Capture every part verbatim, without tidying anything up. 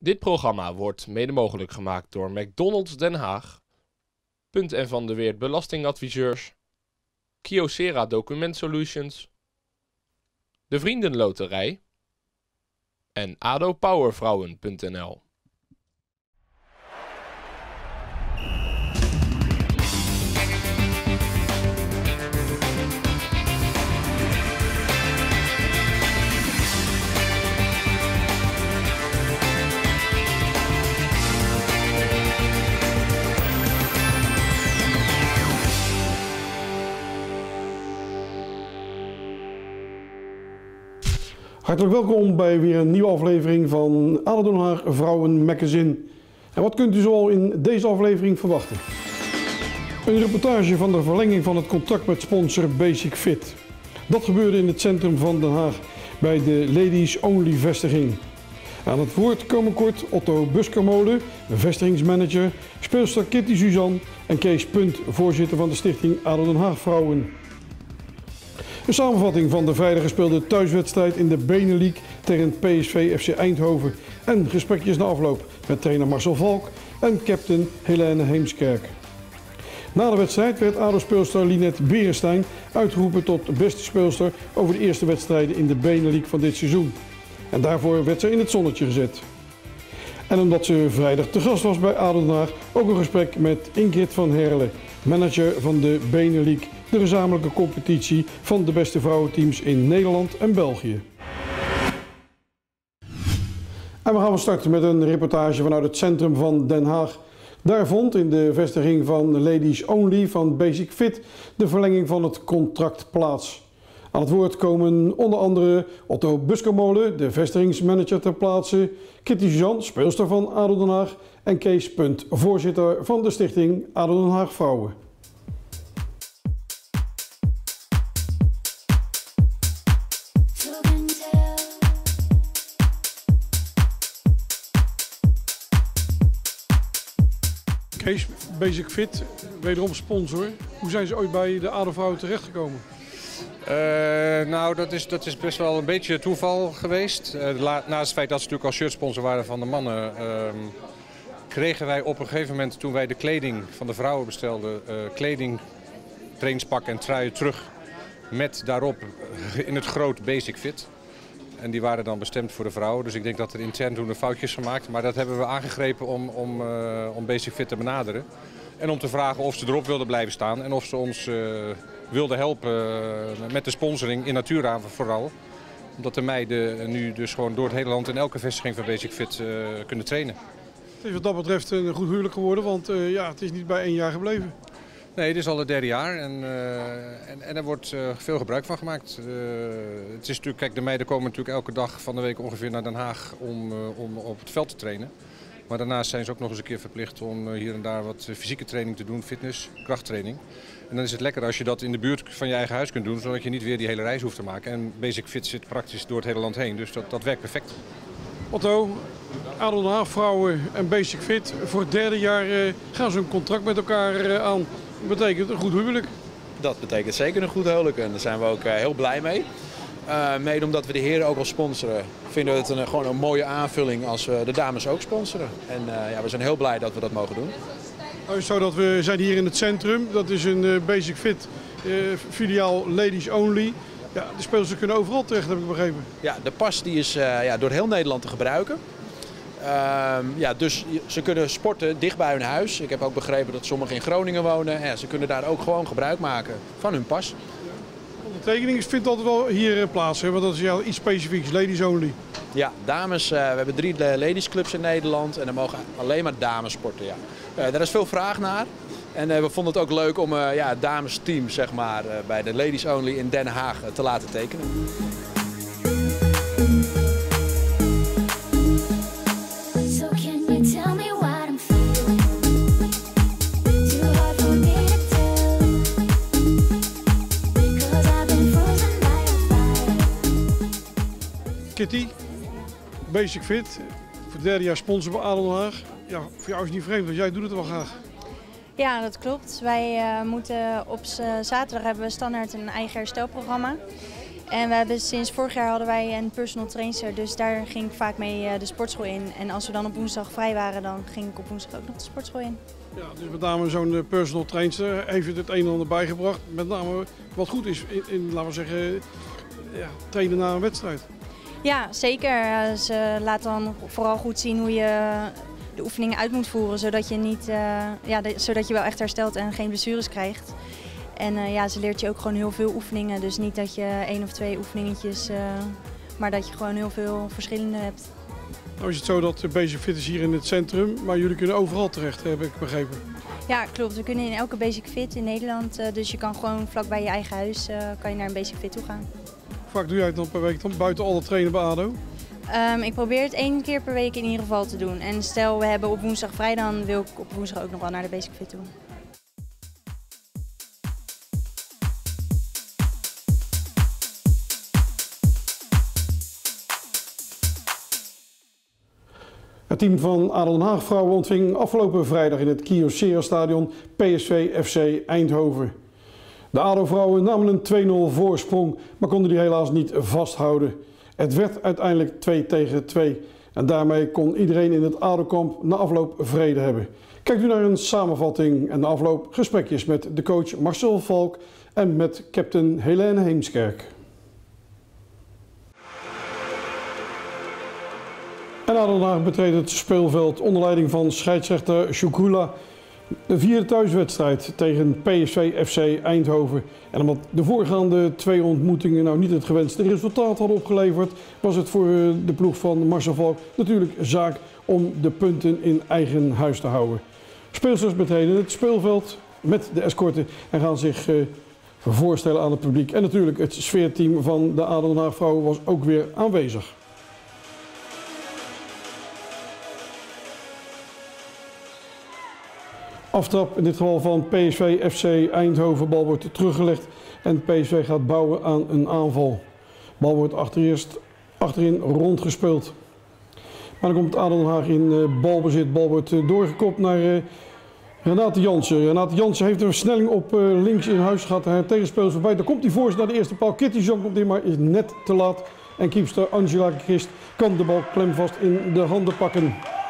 Dit programma wordt mede mogelijk gemaakt door McDonald's Den Haag, Punt en Van de Weert Belastingadviseurs, Kyocera Document Solutions, de Vriendenloterij en adopowervrouwen punt n l. Hartelijk welkom bij weer een nieuwe aflevering van A D O Den Haag Vrouwen Magazine. En wat kunt u zoal in deze aflevering verwachten? Een reportage van de verlenging van het contract met sponsor Basic Fit. Dat gebeurde in het centrum van Den Haag bij de Ladies Only vestiging. Aan het woord komen kort Otto Buskermolen, vestigingsmanager, speelster Kitty Suzanne en Kees Punt, voorzitter van de stichting A D O Den Haag Vrouwen. Een samenvatting van de vrijdag gespeelde thuiswedstrijd in de Benelink tegen P S V F C Eindhoven en gesprekjes na afloop met trainer Marcel Valk en captain Helene Heemskerk. Na de wedstrijd werd A D O-speelster Linette Berenstein uitgeroepen tot beste speelster over de eerste wedstrijden in de Benelink van dit seizoen. En daarvoor werd ze in het zonnetje gezet. En omdat ze vrijdag te gast was bij A D O Den Haag, ook een gesprek met Ingrid van Herle, manager van de Benelink, de gezamenlijke competitie van de beste vrouwenteams in Nederland en België. En we gaan starten met een reportage vanuit het centrum van Den Haag. Daar vond in de vestiging van Ladies Only van Basic Fit de verlenging van het contract plaats. Aan het woord komen onder andere Otto Buskermolen, de vestigingsmanager ter plaatse, Kitty Suzanne, speelster van A D O Den Haag en Kees Punt, voorzitter van de stichting A D O Den Haag Vrouwen. Kees, Basic Fit, wederom sponsor. Hoe zijn ze ooit bij de A D O Vrouwen terechtgekomen? Uh, nou, dat is, dat is best wel een beetje toeval geweest. Uh, la, naast het feit dat ze natuurlijk al shirtsponsor waren van de mannen, uh, kregen wij op een gegeven moment, toen wij de kleding van de vrouwen bestelden, uh, kleding, trainingspak en truien terug met daarop in het groot Basic Fit. En die waren dan bestemd voor de vrouwen, dus ik denk dat er intern toen een foutje is gemaakt. Maar dat hebben we aangegrepen om, om, uh, om Basic Fit te benaderen. En om te vragen of ze erop wilden blijven staan en of ze ons uh, wilden helpen uh, met de sponsoring in Natura vooral. Omdat de meiden nu dus gewoon door het hele land in elke vestiging van Basic Fit uh, kunnen trainen. Het is wat dat betreft een goed huwelijk geworden, want uh, ja, het is niet bij één jaar gebleven. Nee, het is al het derde jaar en, uh, en, en er wordt uh, veel gebruik van gemaakt. Uh, het is natuurlijk, kijk, de meiden komen natuurlijk elke dag van de week ongeveer naar Den Haag om, uh, om op het veld te trainen. Maar daarnaast zijn ze ook nog eens een keer verplicht om hier en daar wat fysieke training te doen, fitness, krachttraining. En dan is het lekker als je dat in de buurt van je eigen huis kunt doen, zodat je niet weer die hele reis hoeft te maken. En Basic Fit zit praktisch door het hele land heen, dus dat, dat werkt perfect. Otto, A D O Den Haag Vrouwen en Basic Fit, voor het derde jaar uh, gaan ze een contract met elkaar uh, aan. Dat betekent een goed huwelijk. Dat betekent zeker een goed huwelijk en daar zijn we ook uh, heel blij mee. Uh, mede omdat we de heren ook al sponsoren, vinden we het een, gewoon een mooie aanvulling als we de dames ook sponsoren. En uh, ja, we zijn heel blij dat we dat mogen doen. Nou, zo dat we zijn hier in het centrum, dat is een uh, Basic Fit uh, filiaal Ladies Only. Ja, de spelers kunnen overal terecht, heb ik begrepen. Ja, de pas die is uh, ja, door heel Nederland te gebruiken. Uh, ja, dus ze kunnen sporten dicht bij hun huis. Ik heb ook begrepen dat sommigen in Groningen wonen. Ja, ze kunnen daar ook gewoon gebruik maken van hun pas. De tekening vindt altijd wel hier plaats, hè? Want dat is ja, iets specifieks, Ladies Only. Ja, dames, uh, we hebben drie ladiesclubs in Nederland en er mogen alleen maar dames sporten. Ja. Uh, daar is veel vraag naar. En uh, we vonden het ook leuk om uh, ja, het damesteam zeg maar, uh, bij de Ladies Only in Den Haag uh, te laten tekenen. Kitty, Basic Fit, voor het derde jaar sponsor bij A D O Den Haag. Ja, voor jou is het niet vreemd, want jij doet het wel graag. Ja, dat klopt. Wij uh, moeten op zaterdag hebben we standaard een eigen herstelprogramma. En we hebben sinds vorig jaar hadden wij een personal trainer, dus daar ging ik vaak mee de sportschool in. En als we dan op woensdag vrij waren, dan ging ik op woensdag ook nog de sportschool in. Ja, dus met name zo'n personal trainer heeft het het een en ander bijgebracht. Met name wat goed is in, in laten we zeggen, ja, trainen na een wedstrijd. Ja, zeker. Ze laat dan vooral goed zien hoe je de oefeningen uit moet voeren, zodat je, niet, uh, ja, de, zodat je wel echt herstelt en geen blessures krijgt. En uh, ja, ze leert je ook gewoon heel veel oefeningen, dus niet dat je één of twee oefeningetjes, uh, maar dat je gewoon heel veel verschillende hebt. Nou is het zo dat Basic Fit is hier in het centrum, maar jullie kunnen overal terecht, heb ik begrepen. Ja, klopt. We kunnen in elke Basic Fit in Nederland, uh, dus je kan gewoon vlak bij je eigen huis uh, kan je naar een Basic Fit toe gaan. Hoe vaak doe jij het dan per week dan, buiten alle trainen bij A D O? Um, ik probeer het één keer per week in ieder geval te doen. En stel we hebben op woensdag vrij, dan wil ik op woensdag ook nog wel naar de Basic Fit toe. Het team van A D O Den Haag vrouwen ontving afgelopen vrijdag in het Kyocera stadion P S V F C Eindhoven. De A D O vrouwen namen een twee nul voorsprong, maar konden die helaas niet vasthouden. Het werd uiteindelijk twee tegen twee en daarmee kon iedereen in het A D O-kamp na afloop vrede hebben. Kijkt u naar een samenvatting en na afloop gesprekjes met de coach Marcel Valk en met captain Helene Heemskerk. En A D O Den Haag betreedt het speelveld onder leiding van scheidsrechter Shukula. De vierde thuiswedstrijd tegen P S V F C Eindhoven. En omdat de voorgaande twee ontmoetingen nou niet het gewenste resultaat hadden opgeleverd, was het voor de ploeg van Marcel Valk natuurlijk zaak om de punten in eigen huis te houden. Speelsters betreden het speelveld met de escorte en gaan zich uh, voorstellen aan het publiek. En natuurlijk het sfeerteam van de A D O Den Haag vrouwen was ook weer aanwezig. Aftrap in dit geval van P S V F C Eindhoven. Bal wordt teruggelegd en P S V gaat bouwen aan een aanval. Bal wordt achtereerst achterin rondgespeeld. Maar dan komt A D O Den Haag in uh, balbezit. Bal wordt uh, doorgekopt naar uh, Renate Jansen. Renate Jansen heeft een versnelling op uh, links in huis. Gaat haar tegenspeler voorbij. Dan komt hij voorzet naar de eerste paal. Kitty Jean komt in, maar is net te laat. En keepster Angela Christ kan de bal klemvast in de handen pakken.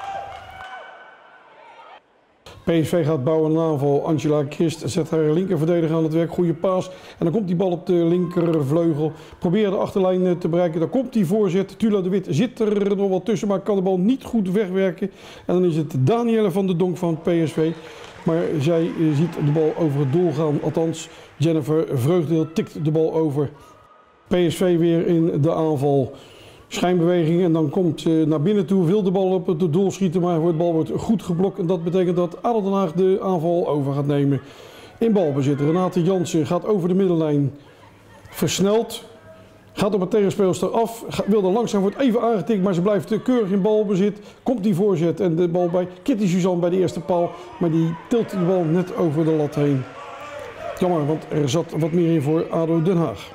P S V gaat bouwen een aanval. Angela Christ zet haar linkerverdediger aan het werk. Goede paas. En dan komt die bal op de linkervleugel. Probeert de achterlijn te bereiken. Dan komt die voorzet. Tula de Wit zit er nog wat tussen, maar kan de bal niet goed wegwerken. En dan is het Danielle van der Donk van P S V. Maar zij ziet de bal over het doel gaan. Althans, Jennifer Vreugdeel tikt de bal over. P S V weer in de aanval. Schijnbeweging en dan komt uh, naar binnen toe, wil de bal op het doel schieten, maar de bal wordt goed geblokt. En dat betekent dat A D O Den Haag de aanval over gaat nemen. In balbezit, Renate Jansen gaat over de middenlijn, versnelt, gaat op het tegenspeelster af, wil er langzaam, wordt even aangetikt, maar ze blijft keurig in balbezit. Komt die voorzet en de bal bij Kitty Suzanne bij de eerste paal, maar die tilt de bal net over de lat heen. Jammer, want er zat wat meer in voor A D O Den Haag.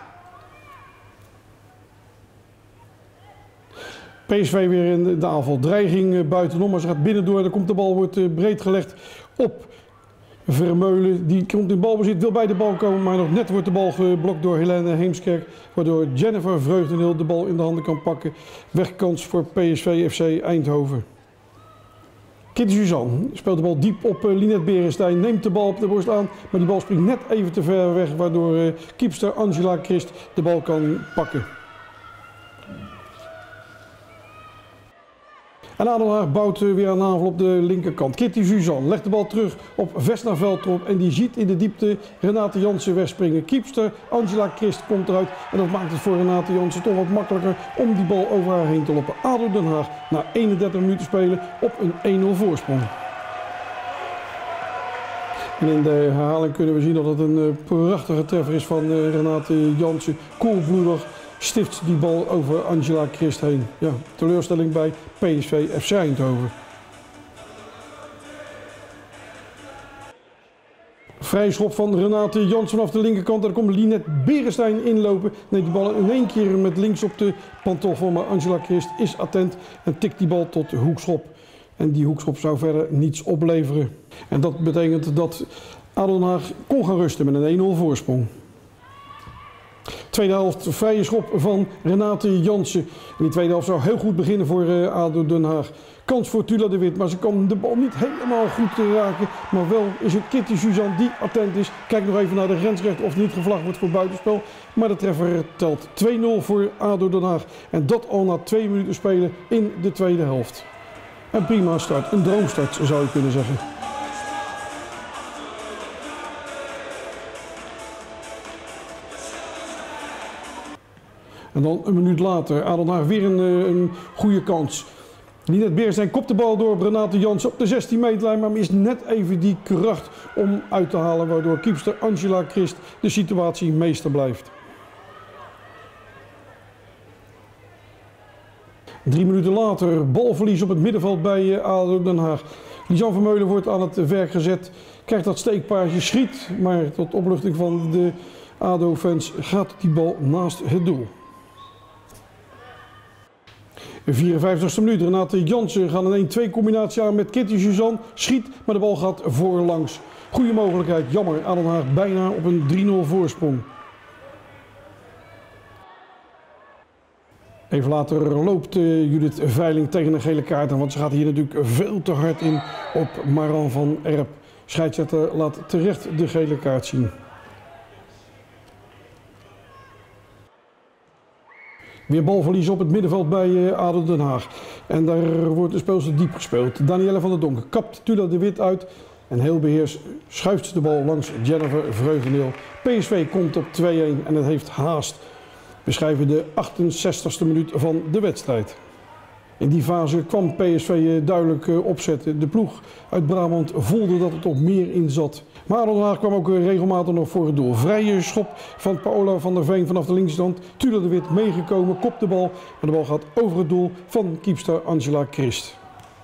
P S V weer in de aanval. Dreiging buitenom, maar ze gaat binnendoor. Dan komt de bal, wordt breed gelegd op Vermeulen. Die komt in balbezit, wil bij de bal komen, maar nog net wordt de bal geblokt door Helene Heemskerk. Waardoor Jennifer Vreugdeneel de bal in de handen kan pakken. Wegkans voor P S V F C Eindhoven. Kitty Suzanne speelt de bal diep op Linette Berenstein. Neemt de bal op de borst aan, maar die bal springt net even te ver weg. Waardoor keepster Angela Christ de bal kan pakken. En A D O Den Haag bouwt weer een aanval op de linkerkant. Kitty Suzanne legt de bal terug op Vesna Veldtrop en die ziet in de diepte Renate Jansen wegspringen. Keepster Angela Christ komt eruit en dat maakt het voor Renate Jansen toch wat makkelijker om die bal over haar heen te lopen. A D O Den Haag na eenendertig minuten spelen op een een nul voorsprong. En in de herhaling kunnen we zien dat het een prachtige treffer is van Renate Jansen. Koelbloedig stift die bal over Angela Christ heen. Ja, teleurstelling bij P S V F C Eindhoven. Vrije schop van Renate Jansen vanaf de linkerkant. Daar komt Linette Berenstein inlopen. Neemt die bal in één keer met links op de pantoffel. Maar Angela Christ is attent en tikt die bal tot de hoekschop. En die hoekschop zou verder niets opleveren. En dat betekent dat A D O Den Haag kon gaan rusten met een een nul voorsprong. Tweede helft, vrije schop van Renate Jansen. En die tweede helft zou heel goed beginnen voor uh, A D O Den Haag. Kans voor Tula de Wit, maar ze kan de bal niet helemaal goed te raken. Maar wel is het Kitty Suzanne die attent is. Kijk nog even naar de grensrechter of er niet gevlagd wordt voor buitenspel. Maar de treffer telt twee nul voor A D O Den Haag. En dat al na twee minuten spelen in de tweede helft. Een prima start, een droomstart zou je kunnen zeggen. En dan een minuut later, A D O Den Haag weer een, een goede kans. Linet Beersijn kopt de bal door op Renate Jansen op de zestien meterlijn, maar mist net even die kracht om uit te halen, waardoor keepster Angela Christ de situatie meester blijft. Drie minuten later, balverlies op het middenveld bij A D O Den Haag. Lisanne Vermeulen wordt aan het werk gezet, krijgt dat steekpaasje, schiet, maar tot opluchting van de A D O-fans gaat die bal naast het doel. vierenvijftigste minuut, Renate Jansen gaat een één twee combinatie aan met Kitty Suzanne, schiet, maar de bal gaat voorlangs. Goede mogelijkheid, jammer, A D O Den Haag bijna op een drie nul voorsprong. Even later loopt uh, Judith Veiling tegen een gele kaart aan, want ze gaat hier natuurlijk veel te hard in op Maran van Erp. Scheidsrechter laat terecht de gele kaart zien. Weer balverlies op het middenveld bij uh, A D O Den Haag. En daar wordt de speelster diep gespeeld. Danielle van der Donk kapt Tula de Wit uit. En heel beheers schuift ze de bal langs Jennifer Vreugdeneel. P S V komt op twee een en het heeft haast. We schrijven de achtenzestigste minuut van de wedstrijd. In die fase kwam P S V duidelijk opzetten. De ploeg uit Brabant voelde dat het op meer in zat. Maar A D O Den Haag kwam ook regelmatig nog voor het doel. Vrije schop van Paola van der Veen vanaf de linkerkant. Tula de Wit meegekomen, kopt de bal. Maar de bal gaat over het doel van keepster Angela Christ.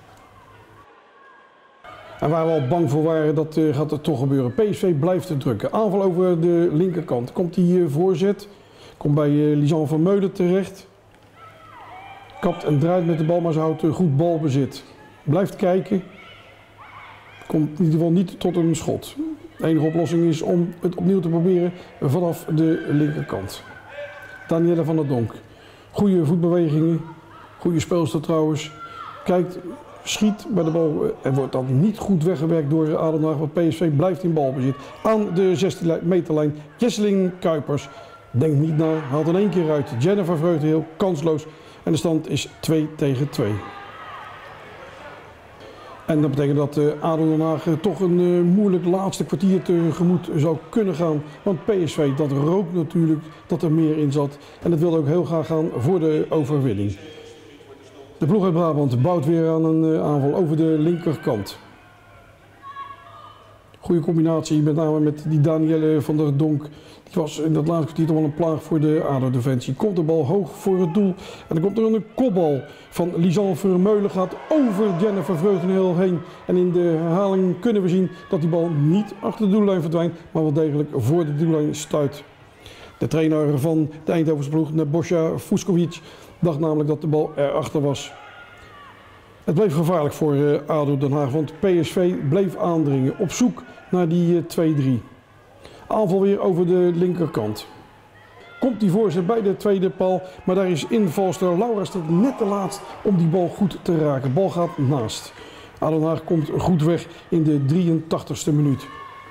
En waar we al bang voor waren, dat uh, gaat er toch gebeuren. P S V blijft te drukken. Aanval over de linkerkant. Komt die uh, voorzet. Komt bij uh, Lisanne Vermeulen terecht. Kapt en draait met de bal, maar ze houdt uh, goed balbezit. Blijft kijken. Komt in ieder geval niet tot een schot. De enige oplossing is om het opnieuw te proberen vanaf de linkerkant. Danielle van der Donk. Goede voetbewegingen. Goede speelster trouwens. Kijkt, schiet bij de bal en wordt dan niet goed weggewerkt door A D O Den Haag. Want P S V blijft in balbezit. Aan de zestien meterlijn. Jesseling Kuipers denkt niet na. Haalt in één keer uit. Jennifer Vreugdeneel kansloos. En de stand is twee tegen twee. En dat betekent dat uh, A D O Den Haag uh, toch een uh, moeilijk laatste kwartier tegemoet zou kunnen gaan. Want P S V, dat rookt natuurlijk dat er meer in zat. En dat wilde ook heel graag gaan voor de overwinning. De ploeg uit Brabant bouwt weer aan een uh, aanval over de linkerkant. Goede combinatie, met name met die Danielle van der Donk. Die was in dat laatste kwartier toch wel een plaag voor de A D O-defensie. Komt de bal hoog voor het doel. En dan komt er een kopbal van Lisanne Vermeulen. Gaat over Jennifer Vreugdeneel heen. En in de herhaling kunnen we zien dat die bal niet achter de doellijn verdwijnt. Maar wel degelijk voor de doellijn stuit. De trainer van de Eindhovense ploeg, Nebosja Fuskovic, dacht namelijk dat de bal erachter was. Het bleef gevaarlijk voor A D O Den Haag, want P S V bleef aandringen op zoek naar die twee drie. Aanval weer over de linkerkant. Komt die voorzet bij de tweede paal, maar daar is invalster Laura staat net te laatst om die bal goed te raken. Bal gaat naast. A D O Den Haag komt goed weg in de drieëntachtigste minuut.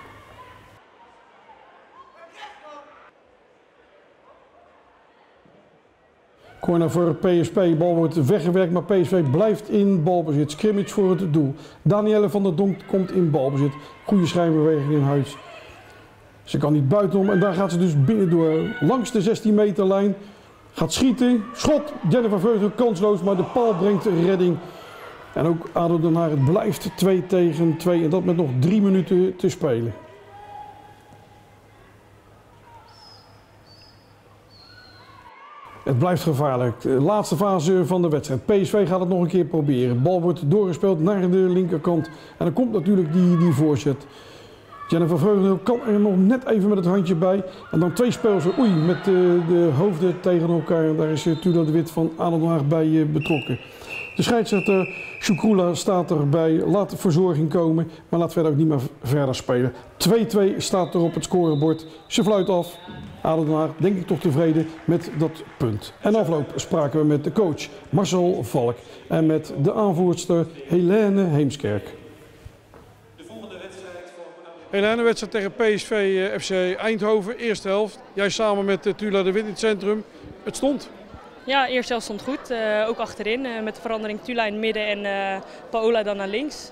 Corner voor P S V, bal wordt weggewerkt, maar P S V blijft in balbezit. Scrimmage voor het doel. Danielle van der Donk komt in balbezit. Goede schijnbeweging in huis. Ze kan niet buitenom en daar gaat ze dus binnendoor. Langs de zestien meterlijn. Gaat schieten. Schot. Jennifer Vreugdeneel kansloos, maar de paal brengt redding. En ook A D O Den Haag, het blijft twee tegen twee en dat met nog drie minuten te spelen. Het blijft gevaarlijk. De laatste fase van de wedstrijd. P S V gaat het nog een keer proberen. De bal wordt doorgespeeld naar de linkerkant. En dan komt natuurlijk die, die voorzet. Jennifer Vreugdeneel kan er nog net even met het handje bij. En dan twee spelers, oei, met de, de hoofden tegen elkaar. Daar is Tula de Wit van A D O Den Haag bij betrokken. De scheidsrechter Shukrula staat erbij, laat verzorging komen, maar laat verder ook niet meer verder spelen. twee twee staat er op het scorebord. Ze fluit af. A D O Den Haag denk ik toch tevreden met dat punt. En afloop spraken we met de coach Marcel Valk en met de aanvoerster Helene Heemskerk. Helene, wedstrijd tegen P S V F C Eindhoven, eerste helft. Jij samen met Tula de Wit in het centrum. Het stond. Ja, eerste helft stond goed. Uh, ook achterin uh, met de verandering Tula in het midden en uh, Paola dan naar links.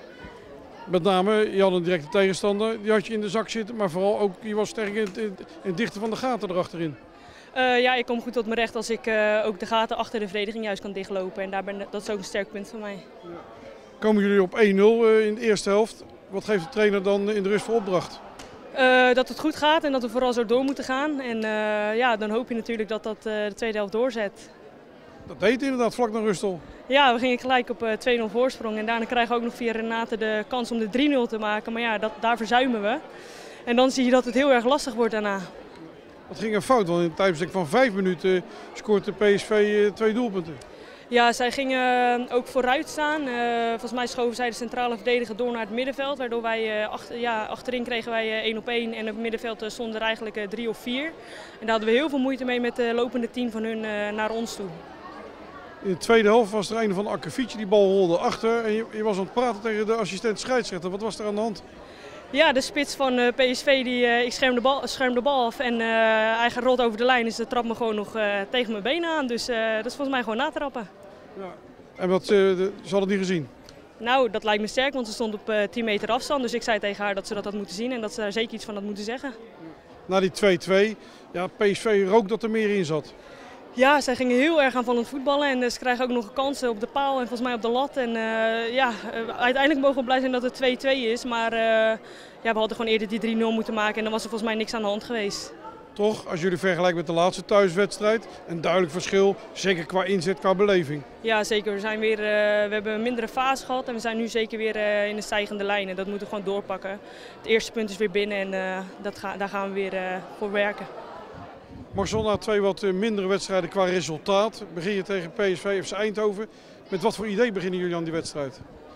Met name, je had een directe tegenstander, die had je in de zak zitten, maar vooral ook, je was sterk in het, in het dichten van de gaten erachterin. Uh, ja, ik kom goed tot mijn recht als ik uh, ook de gaten achter de verdediging juist kan dichtlopen. En daar ben, dat is ook een sterk punt van mij. Ja. Komen jullie op één nul uh, in de eerste helft? Wat geeft de trainer dan in de rust voor opdracht? Uh, dat het goed gaat en dat we vooral zo door moeten gaan. En uh, ja, dan hoop je natuurlijk dat dat uh, de tweede helft doorzet. Dat deed het inderdaad vlak naar rust al. Ja, we gingen gelijk op uh, twee nul voorsprong. En daarna krijgen we ook nog via Renate de kans om de drie nul te maken. Maar ja, dat, daar verzuimen we. En dan zie je dat het heel erg lastig wordt daarna. Wat ging er fout? Want in een tijdbestek van vijf minuten scoort de P S V uh, twee doelpunten. Ja, zij gingen ook vooruit staan. Uh, volgens mij schoven zij de centrale verdediger door naar het middenveld. Waardoor wij uh, achter, ja, achterin kregen wij één op één en op het middenveld uh, stonden er eigenlijk uh, drie of vier. En daar hadden we heel veel moeite mee met de lopende tien van hun uh, naar ons toe. In de tweede helft was er een van Akkefietje, die bal rolde achter en je, je was aan het praten tegen de assistent scheidsrechter. Wat was er aan de hand? Ja, de spits van uh, P S V, die, uh, ik scherm de, bal, scherm de bal af en uh, hij rolt over de lijn. Dus de trap me gewoon nog uh, tegen mijn benen aan. Dus uh, dat is volgens mij gewoon natrappen. Ja. En wat, uh, de, ze hadden het niet gezien? Nou, dat lijkt me sterk, want ze stond op uh, tien meter afstand. Dus ik zei tegen haar dat ze dat had moeten zien en dat ze daar zeker iets van had moeten zeggen. Na die twee twee, ja, P S V rook dat er meer in zat. Ja, zij gingen heel erg aanvallend voetballen en ze krijgen ook nog kansen op de paal en volgens mij op de lat. En uh, ja, uiteindelijk mogen we blij zijn dat het twee twee is, maar uh, ja, we hadden gewoon eerder die drie nul moeten maken en dan was er volgens mij niks aan de hand geweest. Toch, als jullie vergelijken met de laatste thuiswedstrijd, een duidelijk verschil, zeker qua inzet, qua beleving. Ja, zeker. We, zijn weer, uh, we hebben een mindere fase gehad en we zijn nu zeker weer uh, in de stijgende lijn en dat moeten we gewoon doorpakken. Het eerste punt is weer binnen en uh, dat ga, daar gaan we weer uh, voor werken. Marcel, na twee wat mindere wedstrijden qua resultaat, begin je tegen P S V F C Eindhoven. Met wat voor idee beginnen jullie aan die wedstrijd?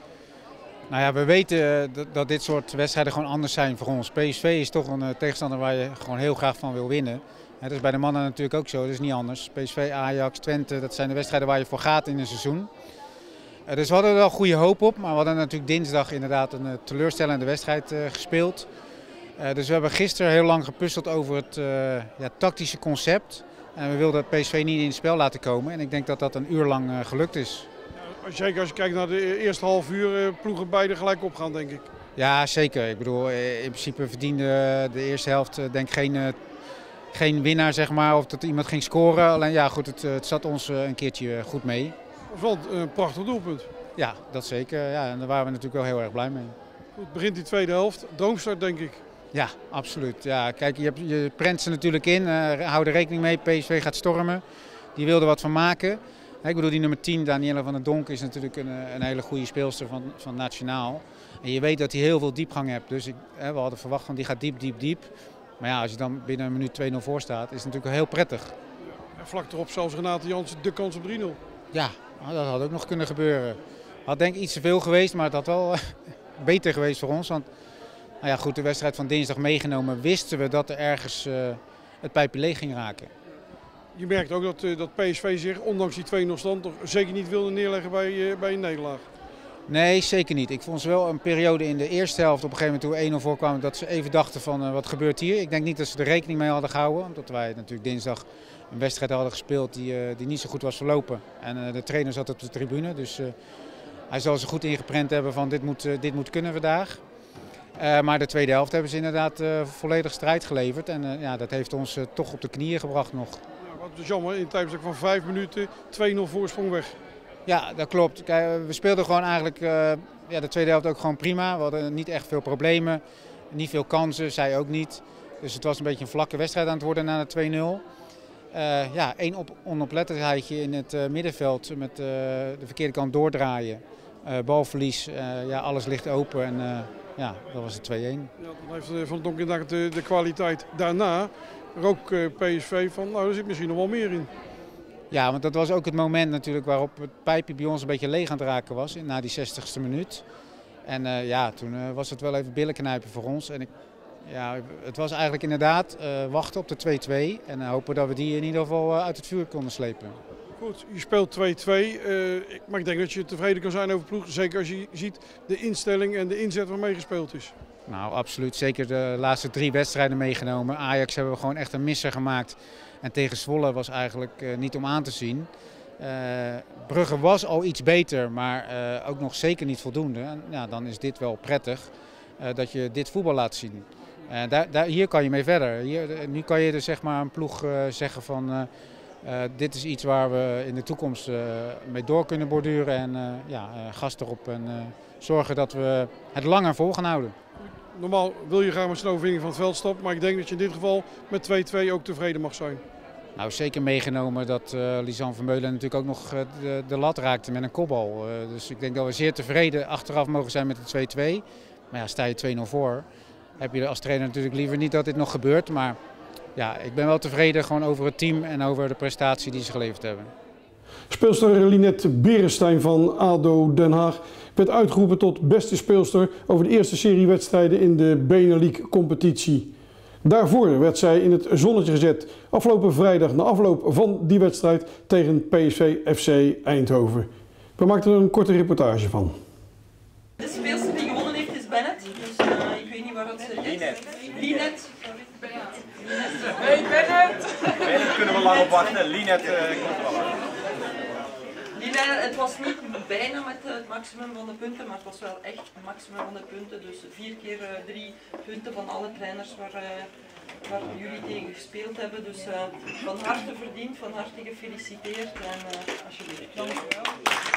Nou ja, we weten dat, dat dit soort wedstrijden gewoon anders zijn voor ons. P S V is toch een uh, tegenstander waar je gewoon heel graag van wil winnen. Dat is bij de mannen natuurlijk ook zo, dat is niet anders. P S V, Ajax, Twente, dat zijn de wedstrijden waar je voor gaat in een seizoen. Uh, dus we hadden er wel goede hoop op, maar we hadden natuurlijk dinsdag inderdaad een uh, teleurstellende wedstrijd uh, gespeeld. Uh, dus we hebben gisteren heel lang gepuzzeld over het uh, ja, tactische concept. En we wilden P S V niet in het spel laten komen. En ik denk dat dat een uur lang uh, gelukt is. Ja, zeker als je kijkt naar de eerste half uur, uh, ploegen beide gelijk opgaan, denk ik. Ja, zeker. Ik bedoel, in principe verdiende de eerste helft uh, denk ik geen, uh, geen winnaar, zeg maar. Of dat iemand ging scoren. Alleen ja, goed, het, het zat ons uh, een keertje goed mee. Dat is wel een prachtig doelpunt. Ja, dat zeker. Ja, en daar waren we natuurlijk wel heel erg blij mee. Goed, begint die tweede helft. Droomstart, denk ik. Ja, absoluut. Ja, kijk, je, hebt, je prent ze natuurlijk in. Uh, hou er rekening mee. P S V gaat stormen. Die wilde wat van maken. Ik bedoel, die nummer tien, Danielle van der Donk, is natuurlijk een, een hele goede speelster van, van Nationaal. En je weet dat hij heel veel diepgang hebt. Dus ik, hè, we hadden verwacht van die gaat diep, diep, diep. Maar ja, als je dan binnen een minuut twee nul voor staat, is het natuurlijk heel prettig. En vlak erop zelfs Renate Jansen de kans op drie nul. Ja, dat had ook nog kunnen gebeuren. Had denk ik iets te veel geweest, maar het had wel beter geweest voor ons. Want nou ja, goed, de wedstrijd van dinsdag meegenomen, wisten we dat er ergens uh, het pijpje leeg ging raken. Je merkt ook dat, uh, dat P S V zich, ondanks die twee nul stand, toch zeker niet wilde neerleggen bij, uh, bij een nederlaag. Nee, zeker niet. Ik vond ze wel een periode in de eerste helft, op een gegeven moment toen we één nul voorkwamen, dat ze even dachten van uh, wat gebeurt hier. Ik denk niet dat ze er rekening mee hadden gehouden, omdat wij natuurlijk dinsdag een wedstrijd hadden gespeeld die, uh, die niet zo goed was verlopen. En uh, de trainer zat op de tribune, dus uh, hij zal ze goed ingeprent hebben van dit moet, uh, dit moet kunnen vandaag. Uh, maar de tweede helft hebben ze inderdaad uh, volledig strijd geleverd en uh, ja, dat heeft ons uh, toch op de knieën gebracht nog. Ja, wat is jammer, in een tijdbestek van vijf minuten twee nul voorsprong weg. Ja, dat klopt. Kijk, we speelden gewoon eigenlijk uh, ja, de tweede helft ook gewoon prima. We hadden niet echt veel problemen, niet veel kansen, zij ook niet. Dus het was een beetje een vlakke wedstrijd aan het worden na de twee nul. Uh, ja, één op, onoplettendheidje in het uh, middenveld met uh, de verkeerde kant doordraaien. Uh, balverlies, uh, ja, alles ligt open en uh, ja, dat was het twee één. Ja, dan heeft uh, Van Donk inderdaad de, de kwaliteit. Daarna rook uh, P S V van, nou, er zit misschien nog wel meer in. Ja, want dat was ook het moment natuurlijk waarop het pijpje bij ons een beetje leeg aan het raken was, na die zestigste minuut. En uh, ja, toen uh, was het wel even billenknijpen voor ons. En ik, Ja, het was eigenlijk inderdaad uh, wachten op de twee twee en uh, hopen dat we die in ieder geval uh, uit het vuur konden slepen. Goed, je speelt twee twee, uh, maar ik denk dat je tevreden kan zijn over de ploeg. Zeker als je ziet de instelling en de inzet waarmee gespeeld is. Nou, absoluut. Zeker de laatste drie wedstrijden meegenomen. Ajax hebben we gewoon echt een misser gemaakt. En tegen Zwolle was eigenlijk uh, niet om aan te zien. Uh, Brugge was al iets beter, maar uh, ook nog zeker niet voldoende. En, ja, dan is dit wel prettig uh, dat je dit voetbal laat zien. Uh, daar, daar, hier kan je mee verder. Hier, nu kan je dus zeg maar een ploeg uh, zeggen van uh, uh, dit is iets waar we in de toekomst uh, mee door kunnen borduren. En uh, ja, uh, gas erop en uh, zorgen dat we het langer vol gaan houden. Normaal wil je graag met zijn overwinning van het veld stappen, maar ik denk dat je in dit geval met twee twee ook tevreden mag zijn. Nou, zeker meegenomen dat uh, Lisanne Vermeulen natuurlijk ook nog uh, de, de lat raakte met een kopbal. Uh, dus ik denk dat we zeer tevreden achteraf mogen zijn met de twee twee. Maar ja, sta je twee nul voor, heb je als trainer natuurlijk liever niet dat dit nog gebeurt. Maar ja, ik ben wel tevreden gewoon over het team en over de prestatie die ze geleverd hebben. Speelster Linette Beresteyn van ADO Den Haag werd uitgeroepen tot beste speelster over de eerste serie wedstrijden in de Benelux competitie. Daarvoor werd zij in het zonnetje gezet afgelopen vrijdag na afloop van die wedstrijd tegen P S V F C Eindhoven. We maakten er een korte reportage van. De speelster die gewonnen heeft is Bennett, dus uh, ik weet niet waar dat ze is. Linette. Linette. Hey Bennett! Bennett kunnen we lang op wachten, Linette uh, komt wel aan. Linette, het was niet bijna met het maximum van de punten, maar het was wel echt het maximum van de punten. Dus vier keer uh, drie punten van alle trainers waar, uh, waar jullie tegen gespeeld hebben. Dus uh, van harte verdiend, van harte gefeliciteerd en uh, alsjeblieft. Dank u wel.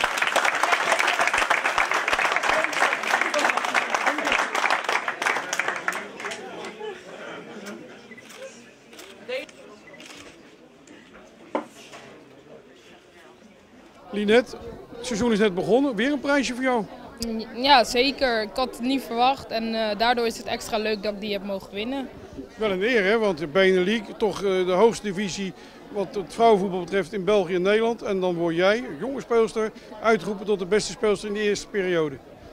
Linette, het seizoen is net begonnen. Weer een prijsje voor jou? Ja, zeker. Ik had het niet verwacht en uh, daardoor is het extra leuk dat ik die heb mogen winnen. Wel een eer, hè? Want de Benelux, toch uh, de hoogste divisie wat het vrouwenvoetbal betreft in België en Nederland. En dan word jij, jonge speelster, uitgeroepen tot de beste speelster in de eerste periode.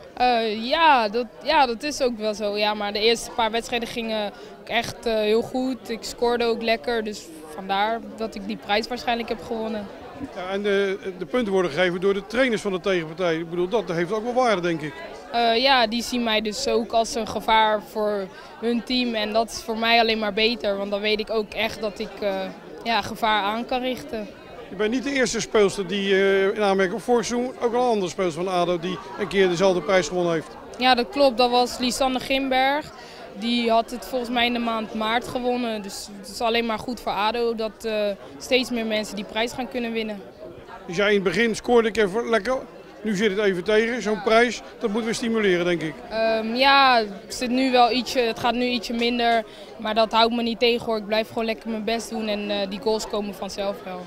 Uh, ja, dat, ja, dat is ook wel zo. Ja, maar de eerste paar wedstrijden gingen ook echt uh, heel goed. Ik scoorde ook lekker, dus vandaar dat ik die prijs waarschijnlijk heb gewonnen. Ja, en de, de punten worden gegeven door de trainers van de tegenpartij. Ik bedoel, dat heeft ook wel waarde, denk ik. Uh, ja, die zien mij dus ook als een gevaar voor hun team. En dat is voor mij alleen maar beter, want dan weet ik ook echt dat ik uh, ja, gevaar aan kan richten. Je bent niet de eerste speelster die uh, in aanmerking op vorig seizoen ook al een andere speelster van ADO die een keer dezelfde prijs gewonnen heeft. Ja, dat klopt. Dat was Lisanne Gimberg. Die had het volgens mij in de maand maart gewonnen. Dus het is alleen maar goed voor ADO dat uh, steeds meer mensen die prijs gaan kunnen winnen. Dus jij in het begin scoorde ik even lekker. Nu zit het even tegen. Zo'n prijs, dat moeten we stimuleren, denk ik. Um, ja, het, zit nu wel ietsje, het gaat nu ietsje minder. Maar dat houdt me niet tegen hoor. Ik blijf gewoon lekker mijn best doen en uh, die goals komen vanzelf wel.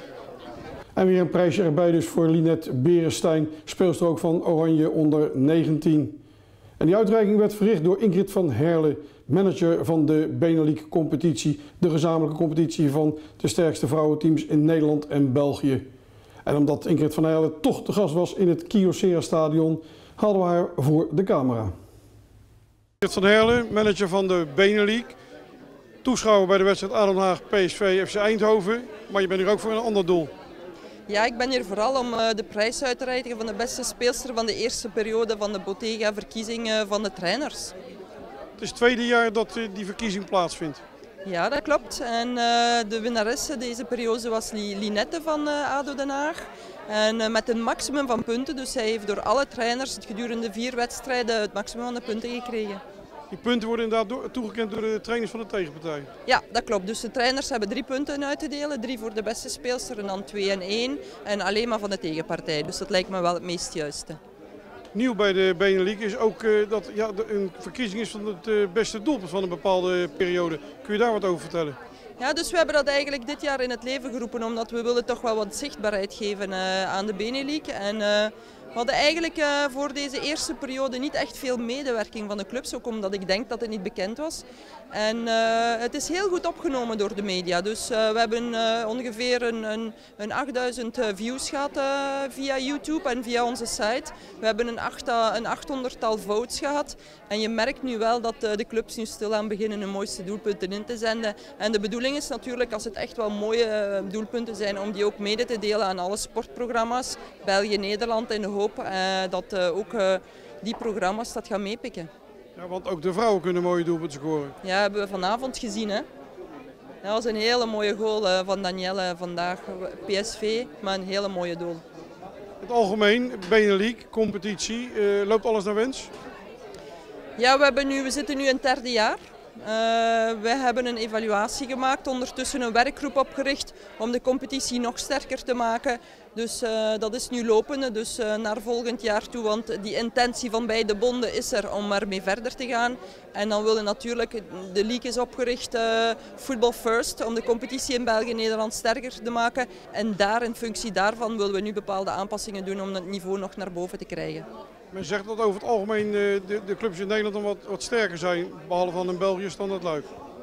En weer een prijsje erbij dus voor Linette Beresteyn, speelster ook van Oranje onder negentien. En die uitreiking werd verricht door Ingrid van Herle, manager van de Benelux competitie, de gezamenlijke competitie van de sterkste vrouwenteams in Nederland en België. En omdat Ingrid van Herle toch te gast was in het Kyocera stadion, hadden we haar voor de camera. Ingrid van Herle, manager van de Benelux, toeschouwer bij de wedstrijd ADO Den Haag P S V F C Eindhoven, maar je bent hier ook voor een ander doel. Ja, ik ben hier vooral om uh, de prijs uit te reiken van de beste speelster van de eerste periode van de Bottega-verkiezing uh, van de trainers. Het is het tweede jaar dat uh, die verkiezing plaatsvindt. Ja, dat klopt. En uh, de winnaresse deze periode was Linette van uh, ADO Den Haag. En uh, met een maximum van punten, dus zij heeft door alle trainers gedurende vier wedstrijden het maximum van de punten gekregen. Die punten worden inderdaad door, toegekend door de trainers van de tegenpartij? Ja, dat klopt. Dus de trainers hebben drie punten uit te delen. Drie voor de beste speelster en dan twee en één. En alleen maar van de tegenpartij. Dus dat lijkt me wel het meest juiste. Nieuw bij de Benelux is ook uh, dat ja, een verkiezing is van het uh, beste doelpunt van een bepaalde periode. Kun je daar wat over vertellen? Ja, dus we hebben dat eigenlijk dit jaar in het leven geroepen omdat we willen toch wel wat zichtbaarheid geven uh, aan de Benelux. En uh, We hadden eigenlijk uh, voor deze eerste periode niet echt veel medewerking van de clubs, ook omdat ik denk dat het niet bekend was. En uh, het is heel goed opgenomen door de media. Dus uh, we hebben uh, ongeveer een, een, een achtduizend views gehad uh, via YouTube en via onze site. We hebben een, acht, een achthonderdtal votes gehad. En je merkt nu wel dat uh, de clubs nu stilaan beginnen hun mooiste doelpunten in te zenden. En de bedoeling is natuurlijk, als het echt wel mooie uh, doelpunten zijn, om die ook mede te delen aan alle sportprogramma's. België, Nederland, in de hoop uh, dat uh, ook uh, die programma's dat gaan meepikken. Ja, want ook de vrouwen kunnen mooie doelpunten scoren. Ja, hebben we vanavond gezien. Hè? Dat was een hele mooie goal uh, van Danielle vandaag. P S V, maar een hele mooie doel. In het algemeen, Benelux, competitie, uh, loopt alles naar wens? Ja, we, hebben nu, we zitten nu in het derde jaar. Uh, we hebben een evaluatie gemaakt, ondertussen een werkgroep opgericht om de competitie nog sterker te maken. Dus uh, dat is nu lopende, dus uh, naar volgend jaar toe, want die intentie van beide bonden is er om ermee verder te gaan. En dan willen natuurlijk, de league is opgericht, uh, Football First, om de competitie in België en Nederland sterker te maken. En daar, in functie daarvan, willen we nu bepaalde aanpassingen doen om het niveau nog naar boven te krijgen. Men zegt dat over het algemeen de, de clubs in Nederland dan wat, wat sterker zijn, behalve van in België Standaard Luik.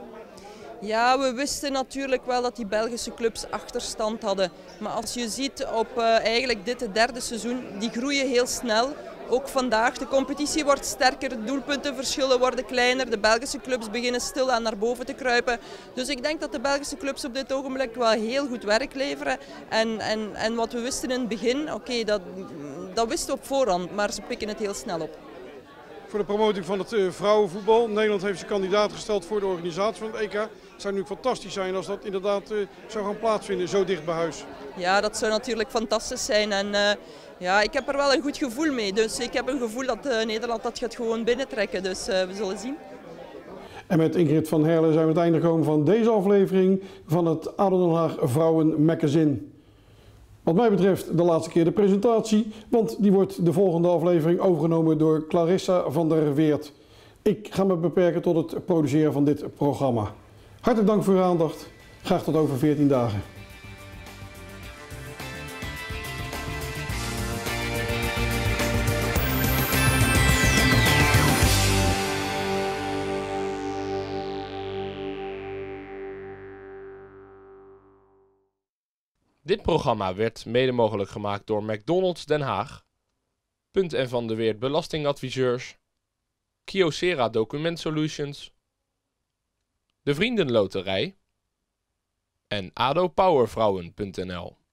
Ja, we wisten natuurlijk wel dat die Belgische clubs achterstand hadden. Maar als je ziet op uh, eigenlijk dit het derde seizoen, die groeien heel snel. Ook vandaag, de competitie wordt sterker, de doelpuntenverschillen worden kleiner. De Belgische clubs beginnen stilaan naar boven te kruipen. Dus ik denk dat de Belgische clubs op dit ogenblik wel heel goed werk leveren. En, en, en wat we wisten in het begin, oké, okay, dat, dat wisten we op voorhand, maar ze pikken het heel snel op. Voor de promotie van het uh, vrouwenvoetbal. Nederland heeft zijn kandidaat gesteld voor de organisatie van het E K. Het zou nu fantastisch zijn als dat inderdaad uh, zou gaan plaatsvinden, zo dicht bij huis. Ja, dat zou natuurlijk fantastisch zijn. En, uh, ja, ik heb er wel een goed gevoel mee. Dus ik heb een gevoel dat uh, Nederland dat gaat gewoon binnentrekken. Dus uh, we zullen zien. En met Ingrid van Herle zijn we aan het einde gekomen van deze aflevering van het A D O Den Haag Vrouwen Magazine. Wat mij betreft de laatste keer de presentatie, want die wordt de volgende aflevering overgenomen door Clarissa van der Weert. Ik ga me beperken tot het produceren van dit programma. Hartelijk dank voor uw aandacht. Graag tot over veertien dagen. Dit programma werd mede mogelijk gemaakt door McDonald's Den Haag, Punt en Van de Weert Belastingadviseurs, Kyocera Document Solutions, De Vriendenloterij en A D O Powervrouwen punt n l.